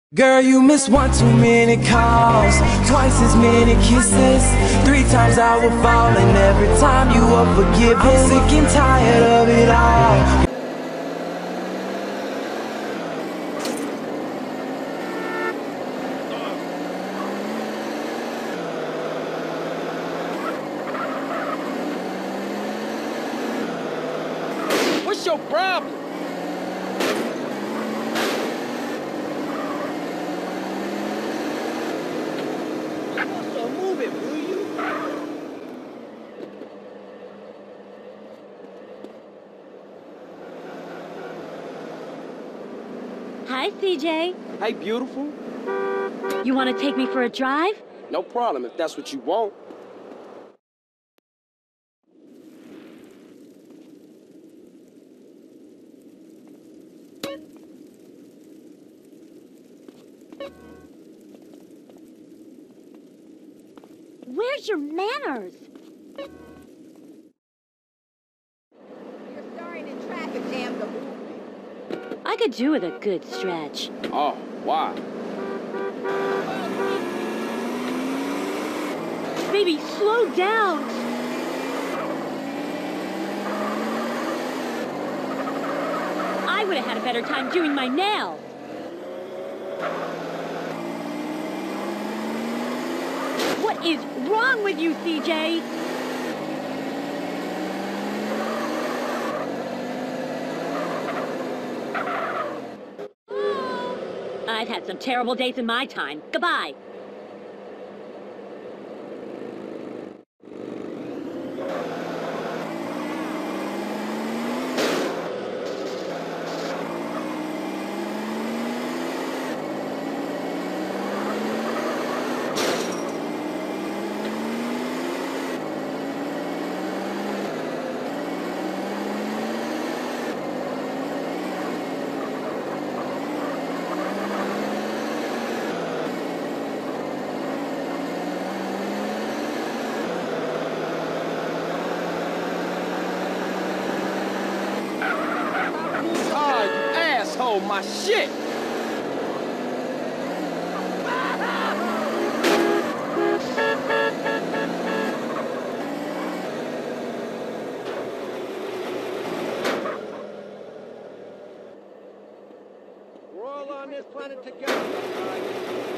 Girl, you miss one too many calls, twice as many kisses. 3 times I will fall, and every time you were forgiven. I'm sick and tired of it all. What's your problem? So move it, will you? Hi, CJ. Hey, beautiful. You want to take me for a drive? No problem if that's what you want. Where's your manners? You're starring in Traffic Jam, the movie. I could do with a good stretch. Oh, why? Baby, slow down! I would have had a better time doing my nails. What is wrong with you, CJ? I've had some terrible days in my time. Goodbye. Ah, you asshole, my shit! We're all on this planet together, guys.